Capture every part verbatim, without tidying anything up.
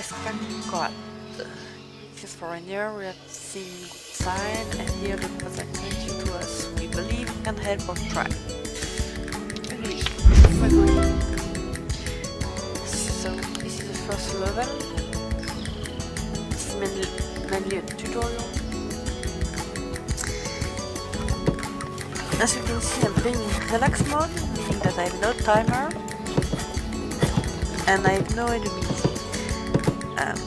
Escargot. This is foreigner, we have seen sign and here the person sent you to us. We believe we can help or try. Agree. Agree. So this is the first level. It's mainly, mainly a tutorial. As you can see, I'm playing in relax mode, meaning that I have no timer and I have no enemies. Um,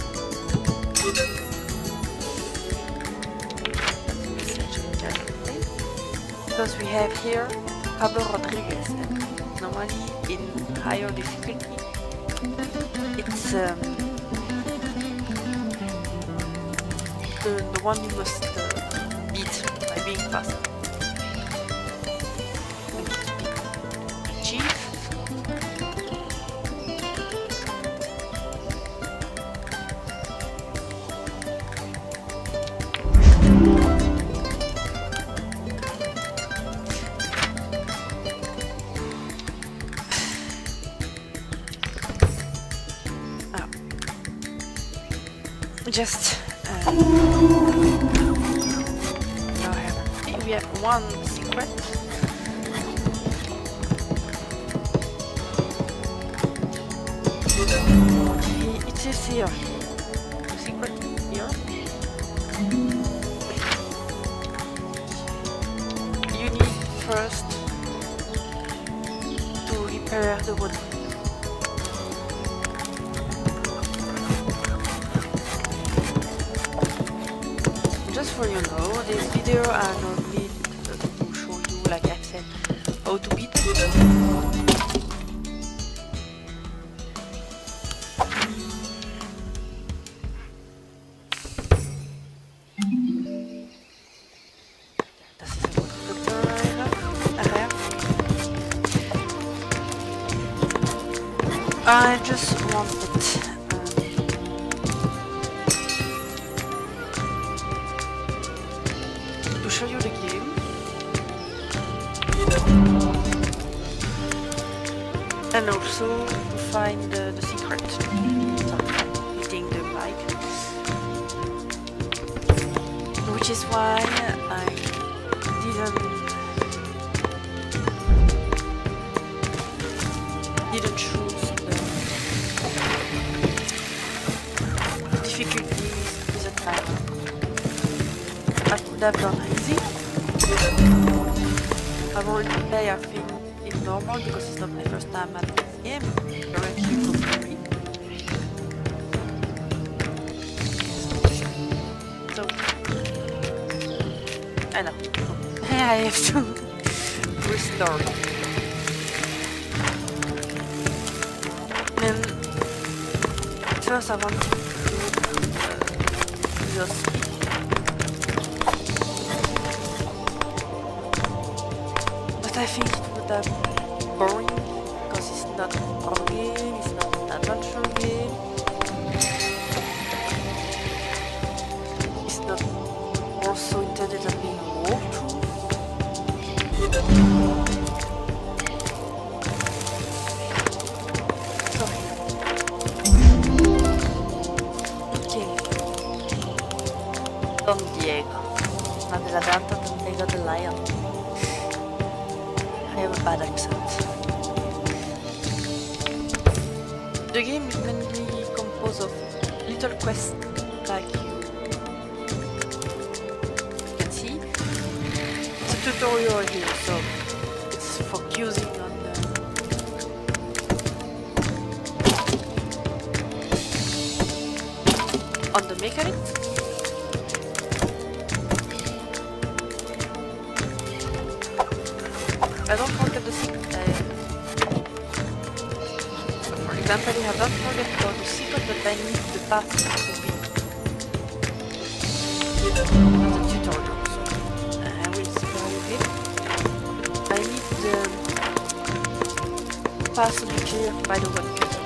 because we have here Pablo Rodriguez, and normally in higher difficulty it's um, the, the one you must uh, beat by being fast. Chief. Just uh, now I have, we have one secret. It is here. The secret here. You need first to repair the wood. Just for you know, this video are not made to show you, like I said, how to beat it. I just wanted um, to show you the game and also to find uh, the secret. So, hitting the mic, which is why I didn't didn't choose difficulties with a timer. I could have done easy. I wanted to play, I think, in normal because it's not my first time at this game. Directly from free. So I know. I have to restore. And first I want to just but I think it would have been boring because it's not a horror game, it's not an adventure game, it's not also intended as being a walkthrough. Don Diego, not the Ladanta, Don Diego the Lion. I have a bad accent. The game is mainly composed of little quests like you, you can see. It's a tutorial here, so it's focusing on the on the mechanics. I don't forget the secret. Uh, for example, I have not forget about the secret, but I need the path to be on the tutorial. So uh, I will spare you it. I need the path to be clear by the web cutter.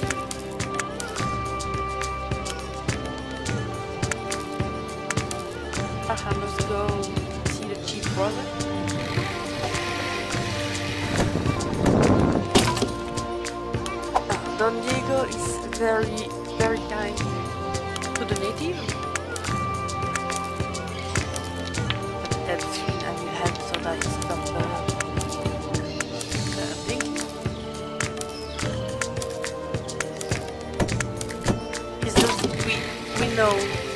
I must go see the chief brother. Don Diego is very very kind to the native. That's I will help so that he stop uh, uh, blinking. It's just we we know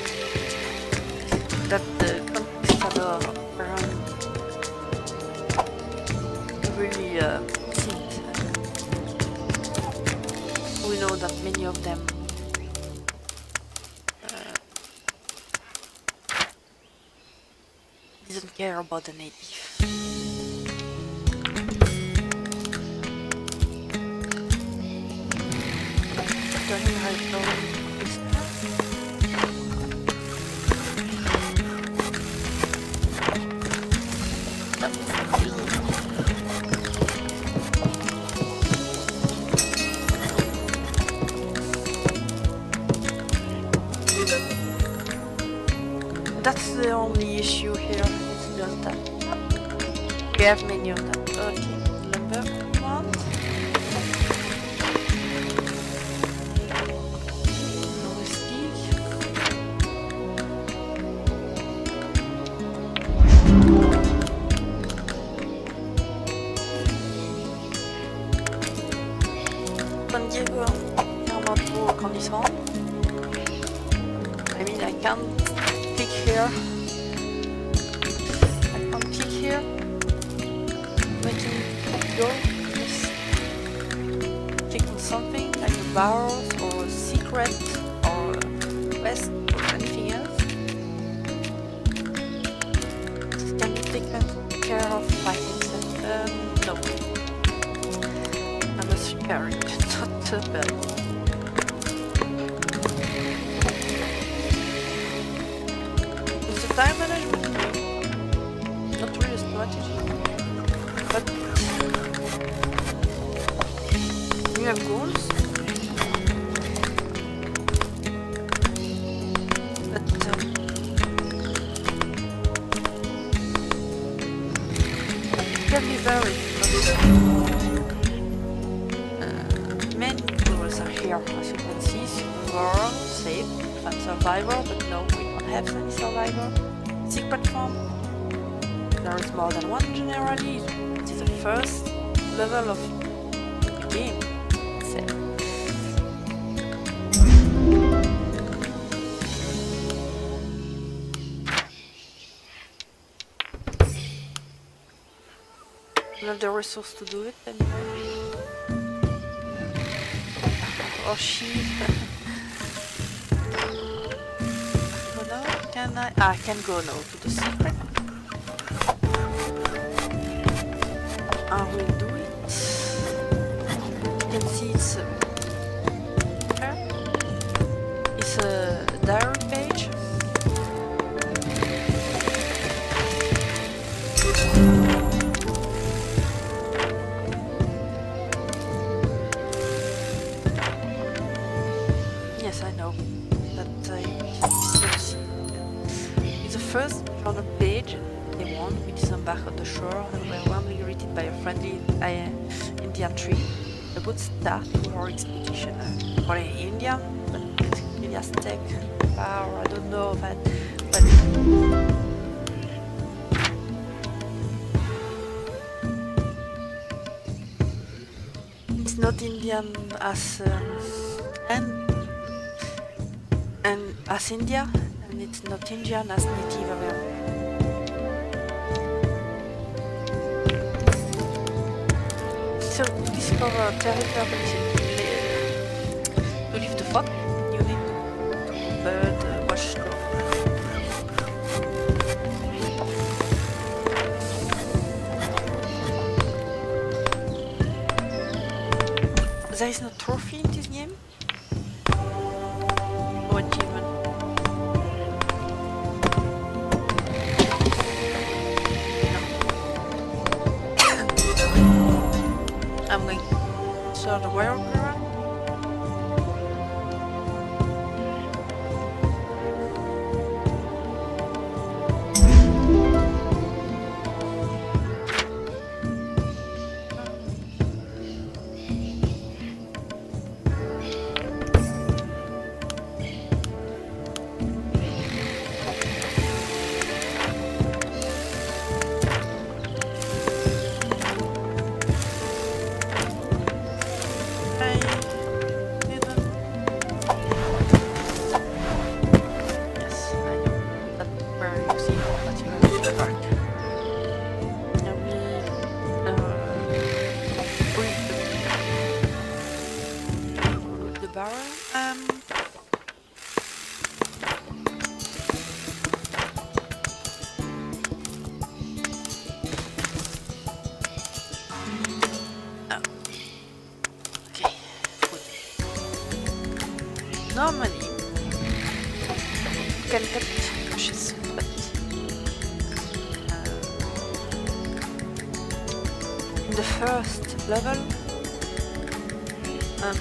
that the conquistador around really uh, think. We know that many of them uh, didn't care about the native. Turning right over this That's the only issue here, it's just that we have many of them. Okay, number one. No mistake. San Diego, clairement trop grandissant. I mean, I can't pick here. I can't pick here. Making it go. Just click on something like a barrels or a secret or a quest or anything else. This can be taken care of by himself. Um, no. I'm a spirit, not a bird. Time management, not really a strategy, but you have goals that um, can be varied. Uh, many goals are here, as you can see: survivor, safe, and survivor, but no, we don't have any survivor. Secret form. There is more than one generally. It is the first level of the game. So. We have the resource to do it anyway. Or she. Can I? I can go now to the secret. I will do it. You can see it's a, it's a diary page. Yes, I know that I first on a page, they won, we disembarked on the shore and were warmly greeted by a friendly uh, Indian tree. A good start to our expedition. Uh, probably India, but maybe Aztec, or I don't know, but, but it's not Indian as um, and and as India. It's not Indian as Native American. So to discover territory to leave the fort, you need to bird uh, watch door. There is no trophy in this game. No achievement. I'm going to sort of where around. barrel. Um, oh. Okay, good. Normally, you can cut bushes, but uh, in the first level, um,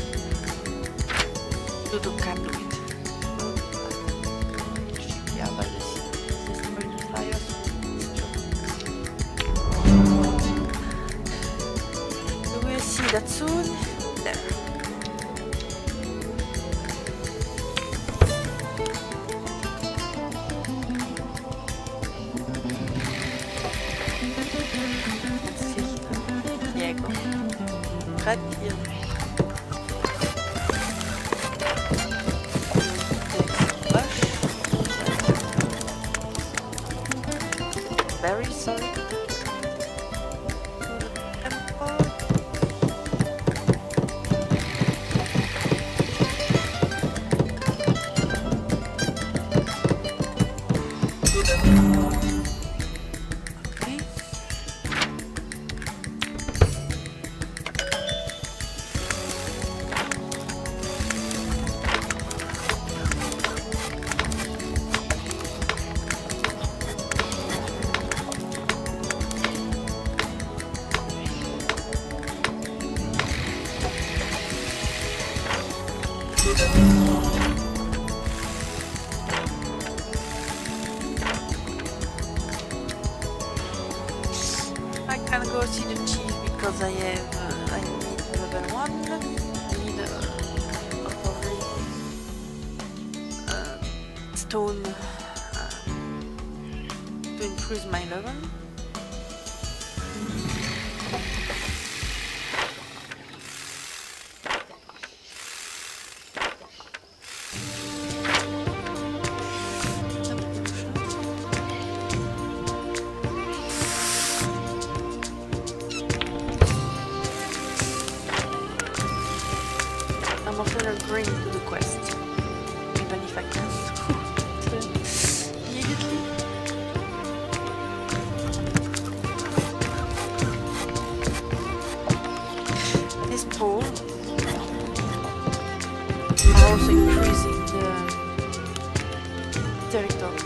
you don't can do it. Yeah, but this is going to fly us. We will see that soon. There. Let's see. Diego. Right here. Very sorry. Okay. I can go see the cheese because I have uh, I need level one. I need uh, probably uh, stone uh, to increase my level. I'm often agreeing to the quest, even if I can't do it immediately. This pole are also increasing the territory.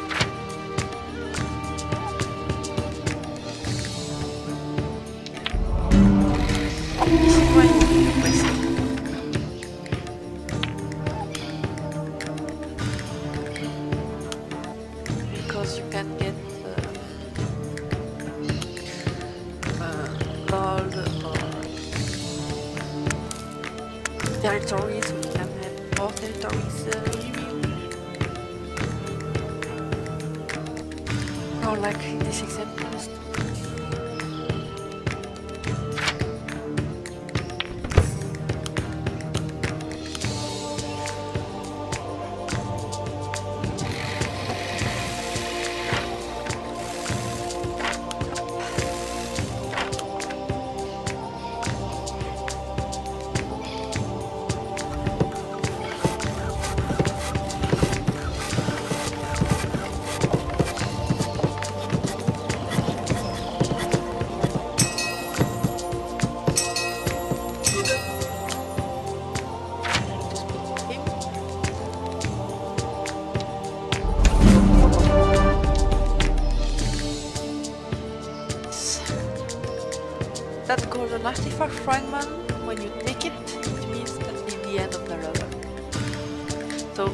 This is why you need the quest. You can get uh, uh, gold or territories, so you can have more territories uh, or like in this example. That golden artifact fragment, when you take it, it means that it's the end of the level. So,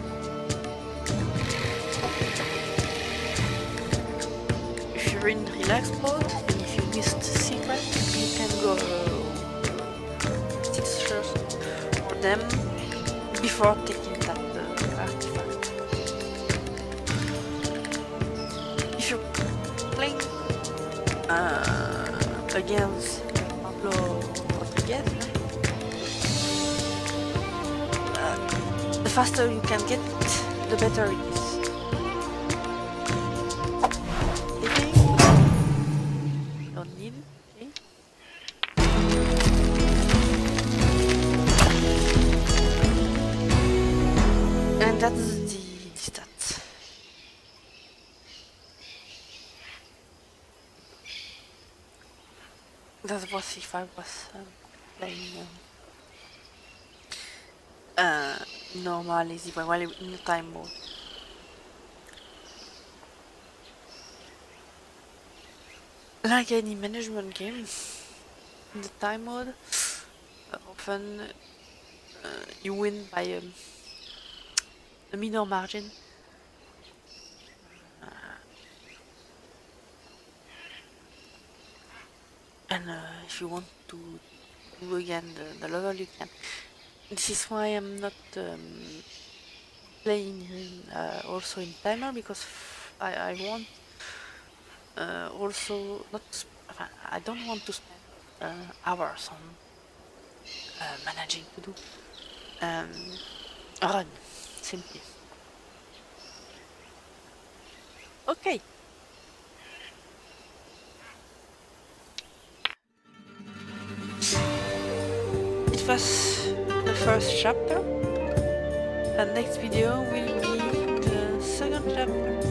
if you're in relax mode, and if you missed the secret, you can go uh, search for them before taking that uh, artifact. If you're playing uh, against Rodriguez, uh, the faster you can get it, the better it is. Okay. Don't need it. Okay. And that's the stats. That was if I was um, playing um, uh, normal easy while in the time mode. Like any management game, in the time mode, uh, often uh, you win by um, a minor margin. Uh, and uh, if you want to do again the, the level, you can. This is why I'm not um, playing in, uh, also in timer, because I, I want uh, also not. I don't want to spend uh, hours on uh, managing to do um, run simply. Okay. It was the first chapter, and next video will be the second chapter.